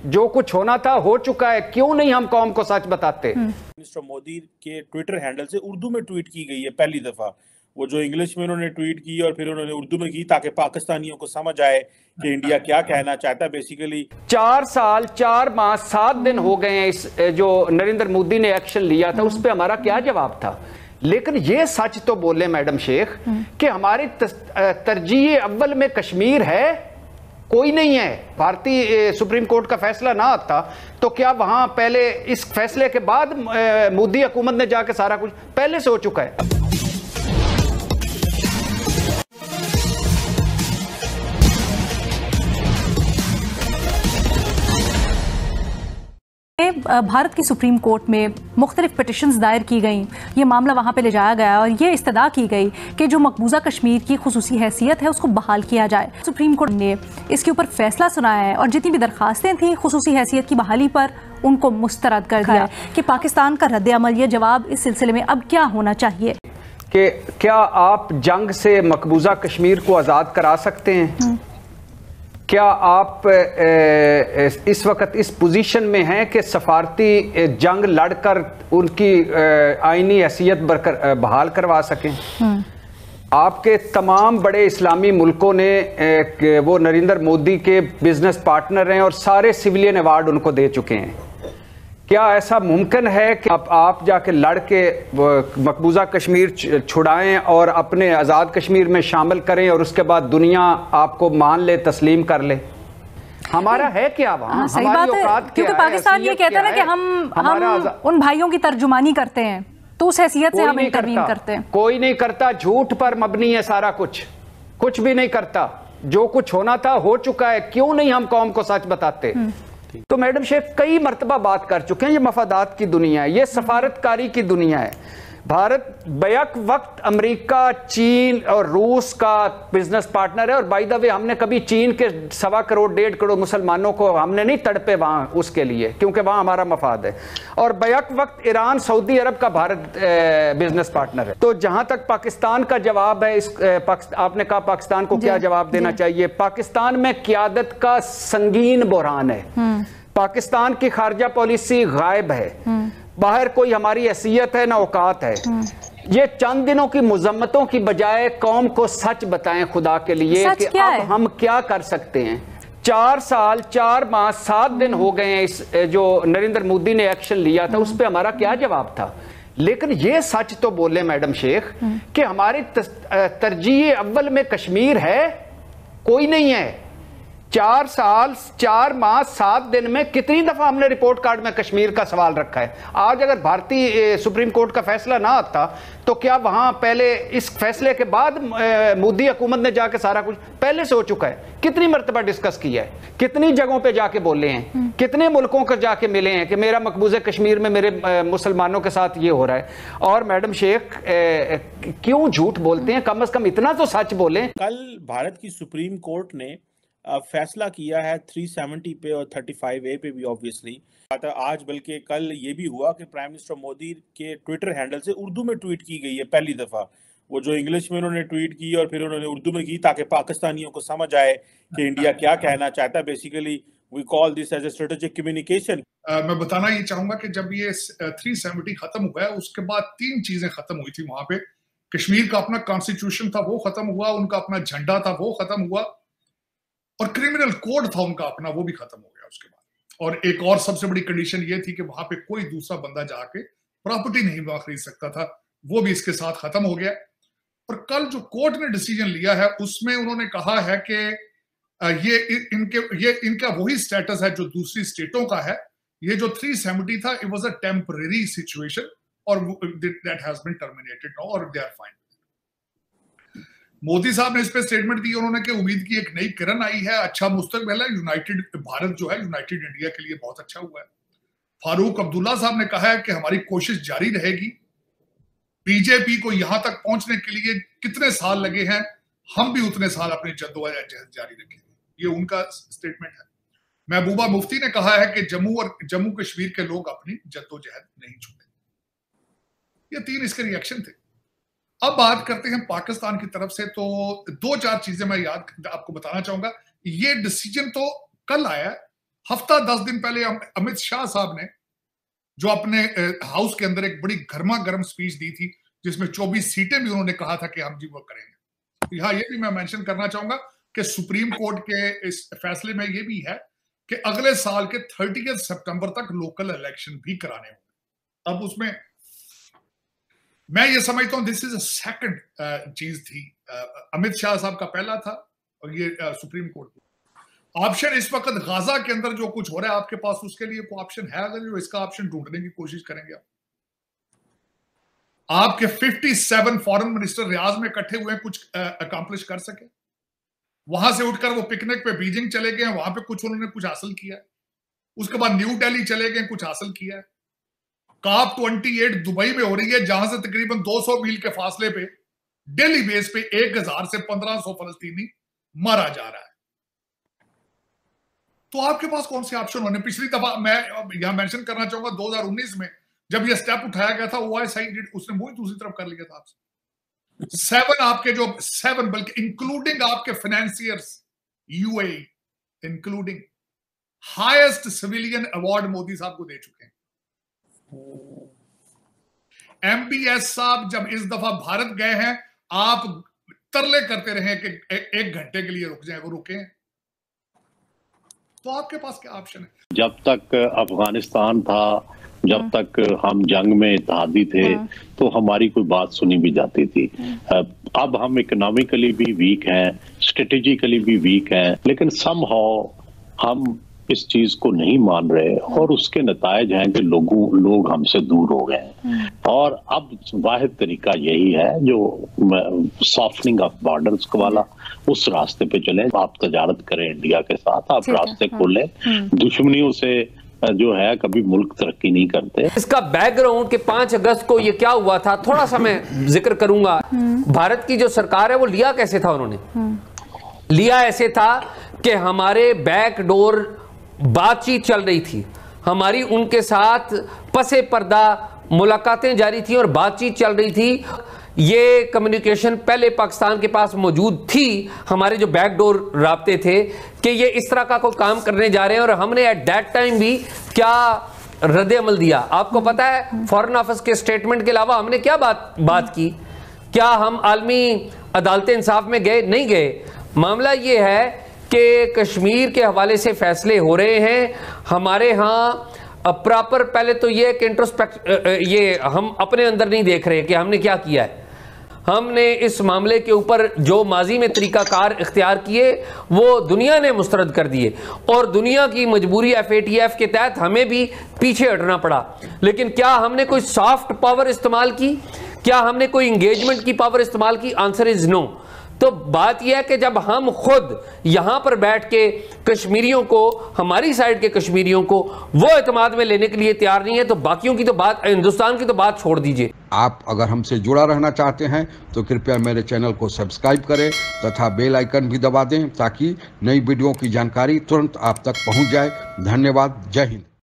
जो कुछ होना था हो चुका है, क्यों नहीं हम कौम को सच बताते। मिस्टर मोदी के ट्विटर हैंडल से उर्दू में ट्वीट की गई है पहली दफा। वो जो इंग्लिश में उन्होंने ट्वीट की और फिर उन्होंने उर्दू में की ताकि पाकिस्तानियों को समझ आए कि इंडिया क्या कहना चाहता है। बेसिकली 4 साल 4 माह 7 दिन हो गए हैं इस जो नरेंद्र मोदी ने एक्शन लिया था उस पर हमारा क्या जवाब था। लेकिन ये सच तो बोले मैडम शेख कि हमारी तरजीह अव्वल में कश्मीर है, कोई नहीं है। भारतीय सुप्रीम कोर्ट का फैसला ना आता तो क्या वहां पहले इस फैसले के बाद मोदी हुकूमत ने जाके सारा कुछ पहले से हो चुका है। भारत की सुप्रीम कोर्ट में मुख्तलिफ पिटिशंस दायर की गई, ये मामला वहाँ पे ले जाया गया और ये इस्तदा की गई कि जो मकबूजा कश्मीर की खुसूसी हैसियत है उसको बहाल किया जाए। सुप्रीम कोर्ट ने इसके ऊपर फैसला सुनाया है और जितनी भी दरखास्तें थी खुसूसी हैसियत की बहाली पर उनको मुस्तरद कर दिया कि पाकिस्तान का रद्द अमल, ये जवाब इस सिलसिले में अब क्या होना चाहिए कि क्या आप जंग से मकबूजा कश्मीर को आज़ाद करा सकते हैं? क्या आप इस वक्त इस पोजीशन में हैं कि सफारती जंग लड़कर उनकी आईनी हैसियत बहाल करवा सकें? आपके तमाम बड़े इस्लामी मुल्कों ने वो नरेंद्र मोदी के बिजनेस पार्टनर हैं और सारे सिविलियन अवार्ड उनको दे चुके हैं। क्या ऐसा मुमकिन है कि आप जाके लड़ के मकबूजा कश्मीर छुड़ाएं और अपने आज़ाद कश्मीर में शामिल करें और उसके बाद दुनिया आपको मान ले, तस्लीम कर ले? हमारा है क्या वहाँ? सही बात है, क्योंकि पाकिस्तान ये कहता है ना कि हम उन भाइयों की तर्जुमानी करते हैं तो उस हैसियत से हम इंटरवीन करते हैं। कोई नहीं करता, झूठ पर मबनी है सारा कुछ भी नहीं करता। जो कुछ होना था हो चुका है, क्यों नहीं हम कौम को सच बताते। तो मैडम शेख कई मर्तबा बात कर चुके हैं, ये मफादात की दुनिया है, ये सफारतकारी की दुनिया है। भारत बैक वक्त अमेरिका, चीन और रूस का बिजनेस पार्टनर है। और बाय द वे हमने कभी चीन के 1.25 करोड़ 1.5 करोड़ मुसलमानों को हमने नहीं तड़पे वहां उसके लिए, क्योंकि वहां हमारा मफाद है। और बैक वक्त ईरान, सऊदी अरब का भारत बिजनेस पार्टनर है। तो जहां तक पाकिस्तान का जवाब है, आपने कहा पाकिस्तान को क्या जवाब देना चाहिए। पाकिस्तान में क़यादत का संगीन बहरान है। पाकिस्तान की खारजा पॉलिसी गायब है, बाहर कोई हमारी हैसियत है ना औकात है। ये चंद दिनों की मुजम्मतों की बजाय कौम को सच बताएं खुदा के लिए कि अब हम क्या कर सकते हैं। 4 साल 4 माह 7 दिन हो गए हैं इस जो नरेंद्र मोदी ने एक्शन लिया था उस पर हमारा क्या जवाब था। लेकिन ये सच तो बोले मैडम शेख कि हमारी तरजीह अव्वल में कश्मीर है, कोई नहीं है। 4 साल 4 माह 7 दिन में कितनी दफा हमने रिपोर्ट कार्ड में कश्मीर का सवाल रखा है। आज अगर भारतीय सुप्रीम कोर्ट का फैसला ना आता तो क्या वहां पहले इस फैसले के बाद मोदी हुकूमत ने जाके सारा कुछ पहले से हो चुका है। कितनी मरतबा डिस्कस किया है, कितनी जगहों पे जाके बोले हैं, कितने मुल्कों को जाके मिले हैं कि मेरा मकबूजे कश्मीर में मेरे मुसलमानों के साथ ये हो रहा है। और मैडम शेख क्यों झूठ बोलते हैं, कम से कम इतना तो सच बोलें। कल भारत की सुप्रीम कोर्ट ने फैसला किया है 370 पे और 35A पे भी ऑब्वियसली। आज बल्कि कल ये भी हुआ कि प्राइम मिनिस्टर मोदी के ट्विटर हैंडल से उर्दू में ट्वीट की गई है पहली दफा। वो जो इंग्लिश में उन्होंने ट्वीट की और फिर उन्होंने उर्दू में की ताकि पाकिस्तानियों को समझ आए कि इंडिया क्या कहना चाहता है। Basically we call this as a strategic communication. मैं बताना ये चाहूंगा कि जब ये 370 खत्म हुआ है उसके बाद 3 चीजें खत्म हुई थी वहां पे। कश्मीर का अपना कॉन्स्टिट्यूशन था वो खत्म हुआ, उनका अपना झंडा था वो खत्म हुआ, और क्रिमिनल कोड था उनका अपना वो भी खत्म हो गया उसके बाद। और एक और सबसे बड़ी कंडीशन ये थी कि वहां पे कोई दूसरा बंदा जाके प्रॉपर्टी नहीं वहां खरीद सकता था, वो भी इसके साथ खत्म हो गया। और कल जो कोर्ट ने डिसीजन लिया है उसमें उन्होंने कहा है कि ये इनका वही स्टेटस है जो दूसरी स्टेटों का है। ये जो 370 था it was a temporary situation और that has been terminated now और दे आर फाइन। मोदी साहब ने इस पे स्टेटमेंट दी, उन्होंने कि उम्मीद की एक नई किरण आई है, अच्छा मुस्तकबिल है, यूनाइटेड भारत जो है यूनाइटेड इंडिया के लिए बहुत अच्छा हुआ है। फारूक अब्दुल्ला साहब ने कहा है कि हमारी कोशिश जारी रहेगी, बीजेपी को यहां तक पहुंचने के लिए कितने साल लगे हैं, हम भी उतने साल अपनी जद्दोजहद जारी रखेंगे। ये उनका स्टेटमेंट है। महबूबा मुफ्ती ने कहा है कि जम्मू कश्मीर के लोग अपनी जद्दोजहद नहीं छोड़े। ये 3 इसके रिएक्शन थे। अब बात करते हैं पाकिस्तान की तरफ से, तो 2-4 चीजें मैं आपको बताना चाहूंगा। ये डिसीजन तो कल आया है हफ्ता 10 दिन पहले अमित शाह साहब ने जो अपने हाउस के अंदर एक बड़ी गर्मा गर्म स्पीच दी थी, जिसमें 24 सीटें भी उन्होंने कहा था कि हम जी वो करेंगे। यहाँ ये भी मैं मेंशन करना चाहूंगा कि सुप्रीम कोर्ट के इस फैसले में ये भी है कि अगले साल के 30 सितंबर तक लोकल इलेक्शन भी कराने होंगे। अब उसमें मैं ये समझता हूं दिस इज अ सेकंड चीज थी। अमित शाह साहब का पहला था और ये सुप्रीम कोर्ट ऑप्शन इस वक्त गाजा के अंदर जो कुछ हो रहा है आपके पास उसके लिए कोई ऑप्शन है अगर जो इसका ऑप्शन ढूंढने की कोशिश करेंगे आपके 57 फॉरेन मिनिस्टर रियाज में इकट्ठे हुए कुछ अकम्प्लिश कर सके? वहां से उठकर वो पिकनिक पे बीजिंग चले गए, वहां पे कुछ उन्होंने कुछ हासिल किया है। उसके बाद न्यू दिल्ली चले गए, कुछ हासिल किया है। COP 28 दुबई में हो रही है, जहां से तकरीबन 200 मील के फासले पे डेली बेस पे 1000 से 1500 फलस्तीनी मारा जा रहा है। तो आपके पास कौन से ऑप्शन होने? पिछली दफा मैं यहां मेंशन करना चाहूंगा 2019 में जब यह स्टेप उठाया गया था, OIC उसने मुंह दूसरी तरफ कर लिया था आपसे। 7 आपके जो 7 बल्कि इंक्लूडिंग आपके financiers UAE including highest civilian award Modi साहब को दे चुके हैं। MBS साहब जब इस दफा भारत गए हैं, आप तरले करते रहे कि 1 घंटे के लिए रुक जाए, वो रुके हैं। तो आपके पास क्या ऑप्शन है? जब तक अफगानिस्तान था, जब तक हम जंग में इत्तेहादी थे, तो हमारी कोई बात सुनी भी जाती थी। अब हम इकोनॉमिकली भी वीक हैं, स्ट्रेटेजिकली भी वीक हैं, लेकिन समहाउ हम इस चीज को नहीं मान रहे और उसके नतायज हैं कि लोग हमसे दूर हो गए हैं। और अब वाहिद तरीका यही है जो सॉफ्टनिंग ऑफ बॉर्डर्स वाला, उस रास्ते पे चलें। आप तजारत करें इंडिया के साथ, आप रास्ते खोलें। दुश्मनियों से जो है कभी मुल्क तरक्की नहीं करते। इसका बैकग्राउंड कि 5 अगस्त को ये क्या हुआ था थोड़ा सा मैं जिक्र करूंगा। भारत की जो सरकार है वो लिया कैसे था, उन्होंने लिया ऐसे था कि हमारे बैकडोर बातचीत चल रही थी, हमारी उनके साथ पसे पर्दा मुलाकातें जारी थी और बातचीत चल रही थी। ये कम्युनिकेशन पहले पाकिस्तान के पास मौजूद थी, हमारे जो बैकडोर राब्ते थे कि ये इस तरह का कोई काम करने जा रहे हैं। और हमने एट दैट टाइम भी क्या रद्द अमल दिया आपको पता है? फॉरेन ऑफिस के स्टेटमेंट के अलावा हमने क्या बात की? क्या हम आलमी अदालत इंसाफ में गए? नहीं गए। मामला ये है कि कश्मीर के हवाले से फैसले हो रहे हैं हमारे यहाँ प्रॉपर। पहले तो ये कि इंट्रोस्पेक्ट ये हम अपने अंदर नहीं देख रहे कि हमने क्या किया है। हमने इस मामले के ऊपर जो माजी में तरीकाकार इख्तियार किए वो दुनिया ने मुस्तरद कर दिए और दुनिया की मजबूरी FATF के तहत हमें भी पीछे हटना पड़ा। लेकिन क्या हमने कोई सॉफ्ट पावर इस्तेमाल की? क्या हमने कोई इंगेजमेंट की पावर इस्तेमाल की? Answer is no. तो बात यह है कि जब हम खुद यहां पर बैठ के कश्मीरियों को, हमारी साइड के कश्मीरियों को वो एतमाद में लेने के लिए तैयार नहीं है, तो बाकियों की तो बात, हिंदुस्तान की तो बात छोड़ दीजिए। आप अगर हमसे जुड़ा रहना चाहते हैं तो कृपया मेरे चैनल को सब्सक्राइब करें तथा बेल आइकन भी दबा दें ताकि नई वीडियो की जानकारी तुरंत आप तक पहुंच जाए। धन्यवाद। जय हिंद।